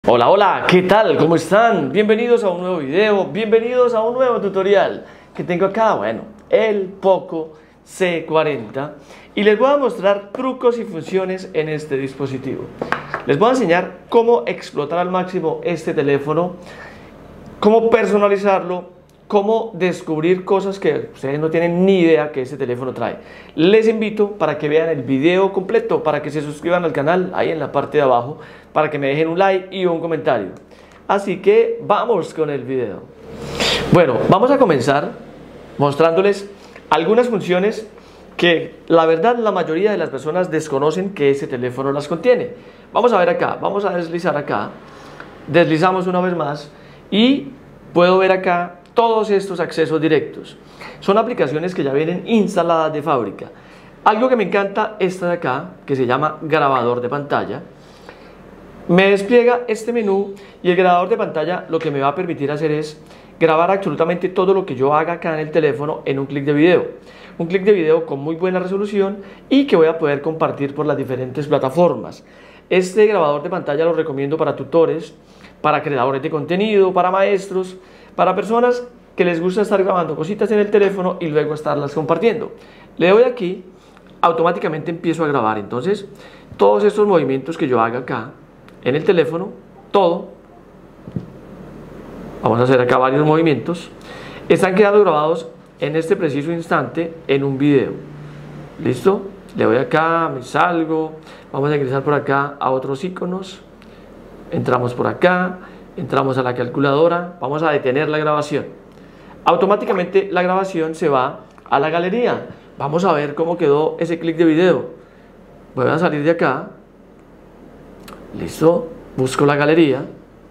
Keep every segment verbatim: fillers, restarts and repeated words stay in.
Hola, hola, ¿qué tal? ¿Cómo están? Bienvenidos a un nuevo video, bienvenidos a un nuevo tutorial que tengo acá, bueno, el Poco C cuarenta, y les voy a mostrar trucos y funciones en este dispositivo. Les voy a enseñar cómo explotar al máximo este teléfono, cómo personalizarlo, cómo descubrir cosas que ustedes no tienen ni idea que este teléfono trae. Les invito para que vean el video completo, para que se suscriban al canal ahí en la parte de abajo, para que me dejen un like y un comentario. Así que vamos con el video. Bueno, vamos a comenzar mostrándoles algunas funciones que la verdad la mayoría de las personas desconocen que ese teléfono las contiene. Vamos a ver acá, vamos a deslizar acá, deslizamos una vez más y puedo ver acá todos estos accesos directos. Son aplicaciones que ya vienen instaladas de fábrica. Algo que me encanta, esta de acá, que se llama grabador de pantalla, me despliega este menú, y el grabador de pantalla lo que me va a permitir hacer es grabar absolutamente todo lo que yo haga acá en el teléfono en un clic de video. Un clic de video con muy buena resolución y que voy a poder compartir por las diferentes plataformas. Este grabador de pantalla lo recomiendo para tutores, para creadores de contenido, para maestros, para personas que les gusta estar grabando cositas en el teléfono y luego estarlas compartiendo. Le doy aquí, automáticamente empiezo a grabar. Entonces, todos estos movimientos que yo haga acá en el teléfono, todo, vamos a hacer acá varios movimientos, están quedando grabados en este preciso instante en un video. ¿Listo? Le doy acá, me salgo, vamos a ingresar por acá a otros iconos, entramos por acá, entramos a la calculadora, vamos a detener la grabación. Automáticamente la grabación se va a la galería. Vamos a ver cómo quedó ese clic de video. Voy a salir de acá. Listo, busco la galería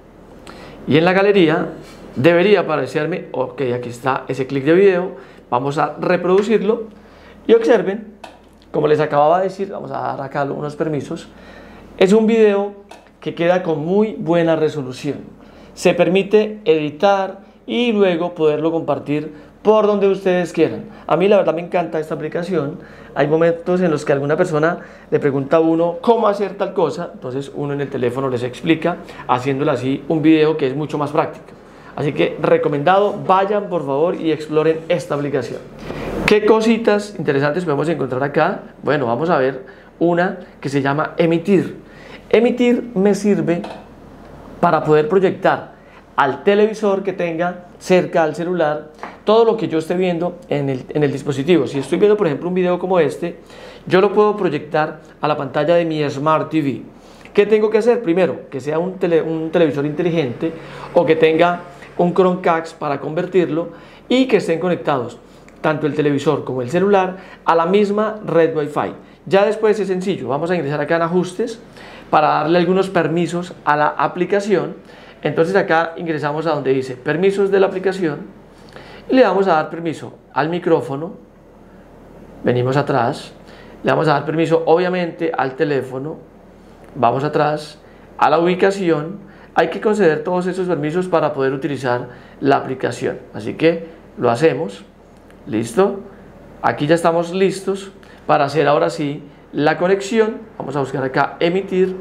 y en la galería debería aparecerme, ok, aquí está ese clic de video. Vamos a reproducirlo y observen, como les acababa de decir, vamos a dar acá unos permisos. Es un video que queda con muy buena resolución. Se permite editar y luego poderlo compartir por donde ustedes quieran. A mí la verdad me encanta esta aplicación. Hay momentos en los que alguna persona le pregunta a uno cómo hacer tal cosa, entonces uno en el teléfono les explica, haciéndole así un video que es mucho más práctico. Así que recomendado, vayan por favor y exploren esta aplicación. ¿Qué cositas interesantes podemos encontrar acá? Bueno, vamos a ver una que se llama emitir. Emitir me sirve para poder proyectar al televisor que tenga cerca al celular todo lo que yo esté viendo en el, en el dispositivo. Si estoy viendo por ejemplo un video como este, yo lo puedo proyectar a la pantalla de mi Smart T V. ¿Qué tengo que hacer? Primero, que sea un, tele, un televisor inteligente o que tenga un Chromecast para convertirlo y que estén conectados tanto el televisor como el celular a la misma red Wi-Fi. Ya después es sencillo, vamos a ingresar acá en ajustes para darle algunos permisos a la aplicación. Entonces acá ingresamos a donde dice permisos de la aplicación y le vamos a dar permiso al micrófono, venimos atrás, le vamos a dar permiso obviamente al teléfono, vamos atrás, a la ubicación. Hay que conceder todos esos permisos para poder utilizar la aplicación, así que lo hacemos. Listo, aquí ya estamos listos para hacer ahora sí la conexión. Vamos a buscar acá emitir,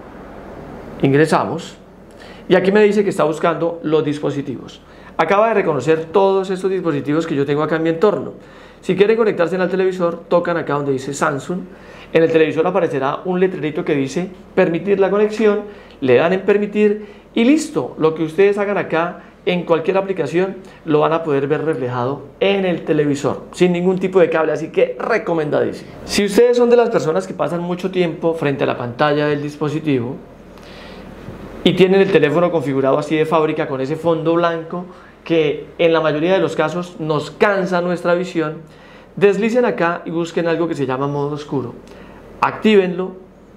ingresamos y aquí me dice que está buscando los dispositivos. Acaba de reconocer todos estos dispositivos que yo tengo acá en mi entorno. Si quieren conectarse al televisor, tocan acá donde dice Samsung. En el televisor aparecerá un letrerito que dice permitir la conexión, le dan en permitir y listo. Lo que ustedes hagan acá en cualquier aplicación lo van a poder ver reflejado en el televisor sin ningún tipo de cable, así que recomendadísimo. Si ustedes son de las personas que pasan mucho tiempo frente a la pantalla del dispositivo y tienen el teléfono configurado así de fábrica con ese fondo blanco que en la mayoría de los casos nos cansa nuestra visión, deslicen acá y busquen algo que se llama modo oscuro, actívenlo.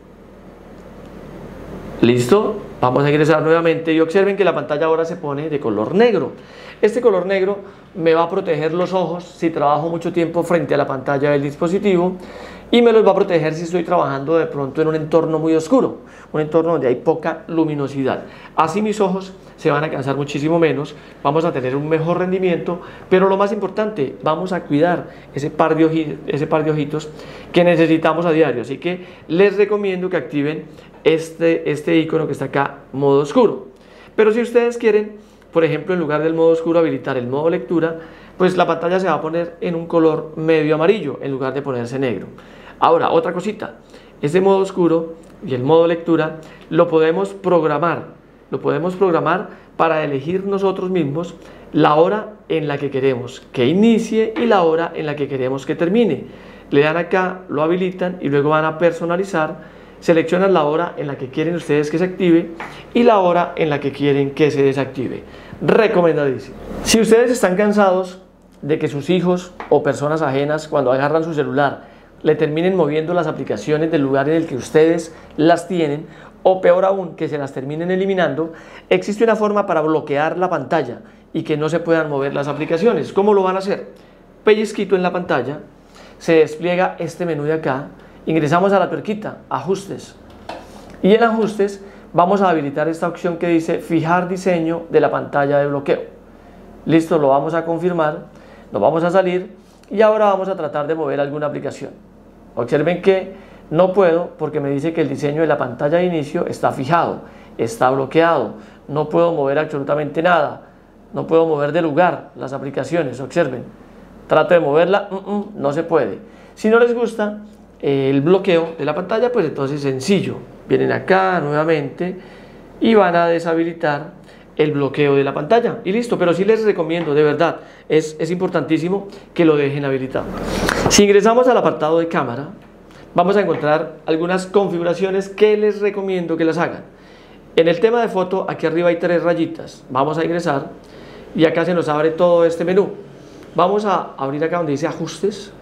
Listo, vamos a ingresar nuevamente y observen que la pantalla ahora se pone de color negro. Este color negro me va a proteger los ojos si trabajo mucho tiempo frente a la pantalla del dispositivo y me los va a proteger si estoy trabajando de pronto en un entorno muy oscuro, un entorno donde hay poca luminosidad. Así mis ojos se van a cansar muchísimo menos, vamos a tener un mejor rendimiento, pero lo más importante, vamos a cuidar ese par de ojitos, ese par de ojitos que necesitamos a diario. Así que les recomiendo que activen este, este icono que está acá, modo oscuro. Pero si ustedes quieren, por ejemplo, en lugar del modo oscuro habilitar el modo lectura, pues la pantalla se va a poner en un color medio amarillo en lugar de ponerse negro. Ahora, otra cosita, este modo oscuro y el modo lectura lo podemos programar, lo podemos programar para elegir nosotros mismos la hora en la que queremos que inicie y la hora en la que queremos que termine. Le dan acá, lo habilitan y luego van a personalizar, seleccionan la hora en la que quieren ustedes que se active y la hora en la que quieren que se desactive. Recomendadísimo. Si ustedes están cansados de que sus hijos o personas ajenas cuando agarran su celular le terminen moviendo las aplicaciones del lugar en el que ustedes las tienen, o peor aún, que se las terminen eliminando, existe una forma para bloquear la pantalla y que no se puedan mover las aplicaciones. ¿Cómo lo van a hacer? Pellizquito en la pantalla, se despliega este menú de acá, ingresamos a la tuerquita, ajustes, y en ajustes vamos a habilitar esta opción que dice fijar diseño de la pantalla de bloqueo. Listo, lo vamos a confirmar, nos vamos a salir y ahora vamos a tratar de mover alguna aplicación. Observen que no puedo porque me dice que el diseño de la pantalla de inicio está fijado, está bloqueado, no puedo mover absolutamente nada, no puedo mover de lugar las aplicaciones. Observen, trato de moverla, mm, mm, no se puede. Si no les gusta eh, el bloqueo de la pantalla, pues entonces sencillo, vienen acá nuevamente y van a deshabilitar el bloqueo de la pantalla y listo. Pero sí les recomiendo, de verdad, es, es importantísimo que lo dejen habilitado. Si ingresamos al apartado de cámara, vamos a encontrar algunas configuraciones que les recomiendo que las hagan. En el tema de foto, aquí arriba hay tres rayitas, vamos a ingresar y acá se nos abre todo este menú. Vamos a abrir acá donde dice ajustes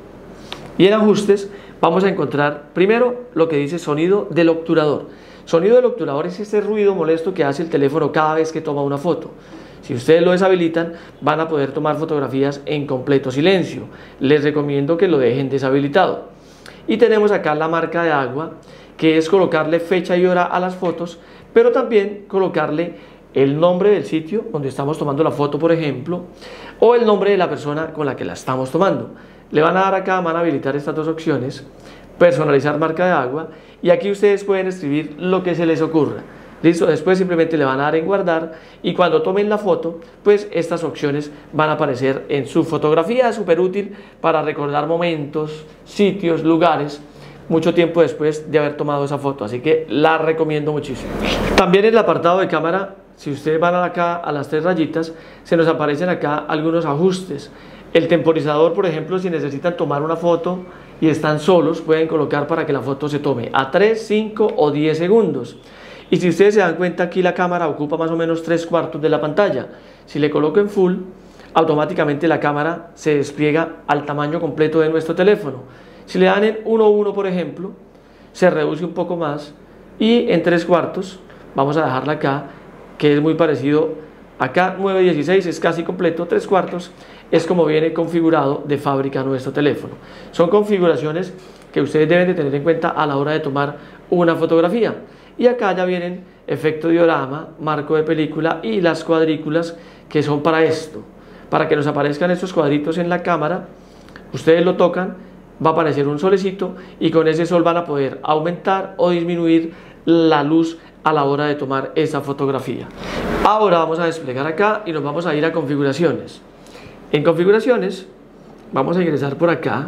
y en ajustes vamos a encontrar primero lo que dice sonido del obturador. Sonido del obturador es ese ruido molesto que hace el teléfono cada vez que toma una foto. Si ustedes lo deshabilitan, van a poder tomar fotografías en completo silencio. Les recomiendo que lo dejen deshabilitado. Y tenemos acá la marca de agua, que es colocarle fecha y hora a las fotos, pero también colocarle el nombre del sitio donde estamos tomando la foto, por ejemplo, o el nombre de la persona con la que la estamos tomando. Le van a dar acá, van a habilitar estas dos opciones, personalizar marca de agua, y aquí ustedes pueden escribir lo que se les ocurra. Listo, después simplemente le van a dar en guardar y cuando tomen la foto, pues estas opciones van a aparecer en su fotografía, súper útil para recordar momentos, sitios, lugares, mucho tiempo después de haber tomado esa foto, así que la recomiendo muchísimo. También en el apartado de cámara, si ustedes van acá a las tres rayitas, se nos aparecen acá algunos ajustes. El temporizador, por ejemplo, si necesitan tomar una foto y están solos, pueden colocar para que la foto se tome a tres, cinco o diez segundos. Y si ustedes se dan cuenta, aquí la cámara ocupa más o menos tres cuartos de la pantalla. Si le coloco en full, automáticamente la cámara se despliega al tamaño completo de nuestro teléfono. Si le dan en uno punto uno, por ejemplo, se reduce un poco más y en tres cuartos, vamos a dejarla acá, que es muy parecido, acá nueve punto dieciséis es casi completo, tres cuartos es como viene configurado de fábrica nuestro teléfono. Son configuraciones que ustedes deben de tener en cuenta a la hora de tomar una fotografía. Y acá ya vienen efecto diorama, marco de película y las cuadrículas que son para esto. Para que nos aparezcan estos cuadritos en la cámara, ustedes lo tocan, va a aparecer un solecito y con ese sol van a poder aumentar o disminuir la luz a la hora de tomar esa fotografía. Ahora vamos a desplegar acá y nos vamos a ir a configuraciones. En configuraciones vamos a ingresar por acá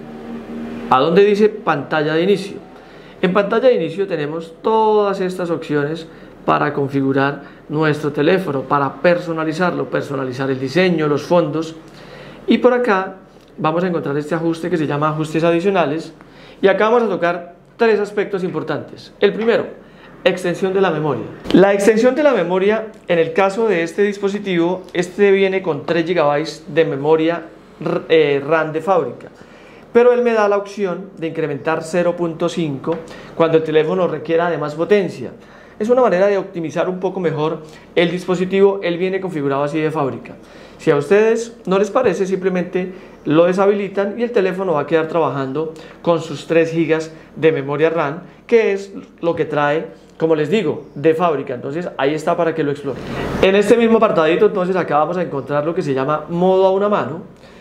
a donde dice pantalla de inicio. En pantalla de inicio tenemos todas estas opciones para configurar nuestro teléfono, para personalizarlo, personalizar el diseño, los fondos. Y por acá vamos a encontrar este ajuste que se llama ajustes adicionales. Y acá vamos a tocar tres aspectos importantes. El primero, extensión de la memoria. La extensión de la memoria, en el caso de este dispositivo, este viene con tres gigabytes de memoria eh, RAM de fábrica. Pero él me da la opción de incrementar cero punto cinco cuando el teléfono requiera de más potencia. Es una manera de optimizar un poco mejor el dispositivo. Él viene configurado así de fábrica. Si a ustedes no les parece, simplemente lo deshabilitan y el teléfono va a quedar trabajando con sus tres gigas de memoria RAM, que es lo que trae, como les digo, de fábrica. Entonces ahí está para que lo exploren. En este mismo apartadito, entonces acá vamos a encontrar lo que se llama modo a una mano.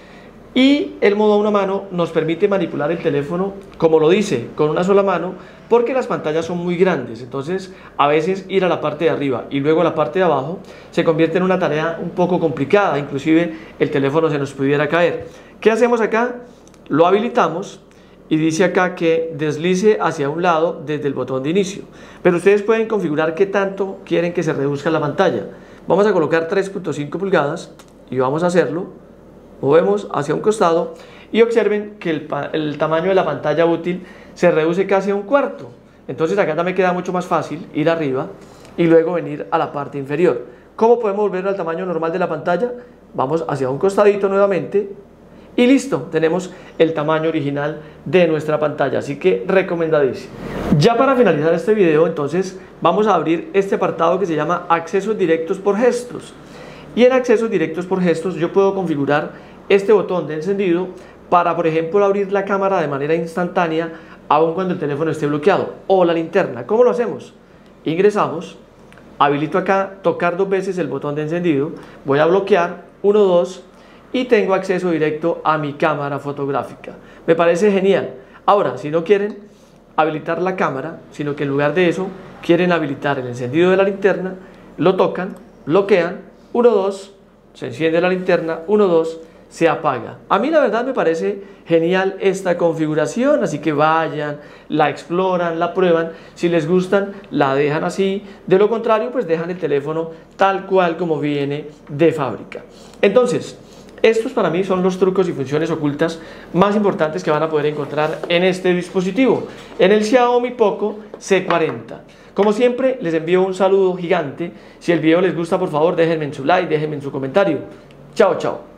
Y el modo a una mano nos permite manipular el teléfono, como lo dice, con una sola mano, porque las pantallas son muy grandes. Entonces a veces ir a la parte de arriba y luego a la parte de abajo se convierte en una tarea un poco complicada, inclusive el teléfono se nos pudiera caer. ¿Qué hacemos acá? Lo habilitamos y dice acá que deslice hacia un lado desde el botón de inicio, pero ustedes pueden configurar qué tanto quieren que se reduzca la pantalla. Vamos a colocar tres punto cinco pulgadas y vamos a hacerlo. Movemos hacia un costado y observen que el, el tamaño de la pantalla útil se reduce casi a un cuarto. Entonces acá ya me queda mucho más fácil ir arriba y luego venir a la parte inferior. ¿Cómo podemos volver al tamaño normal de la pantalla? Vamos hacia un costadito nuevamente y listo, tenemos el tamaño original de nuestra pantalla, así que recomendadísimo. Ya para finalizar este video, entonces vamos a abrir este apartado que se llama accesos directos por gestos. Y en accesos directos por gestos yo puedo configurar este botón de encendido para, por ejemplo, abrir la cámara de manera instantánea aun cuando el teléfono esté bloqueado, o la linterna. ¿Cómo lo hacemos? Ingresamos, habilito acá, tocar dos veces el botón de encendido, voy a bloquear, uno, dos, y tengo acceso directo a mi cámara fotográfica. Me parece genial. Ahora, si no quieren habilitar la cámara, sino que en lugar de eso quieren habilitar el encendido de la linterna, lo tocan, bloquean, uno, dos, se enciende la linterna, uno, dos, se apaga. A mí la verdad me parece genial esta configuración, así que vayan, la exploran, la prueban, si les gustan la dejan así, de lo contrario pues dejan el teléfono tal cual como viene de fábrica. Entonces, estos para mí son los trucos y funciones ocultas más importantes que van a poder encontrar en este dispositivo, en el Xiaomi Poco C cuarenta. Como siempre, les envío un saludo gigante. Si el video les gusta, por favor, déjenme en su like, déjenme en su comentario. Chao, chao.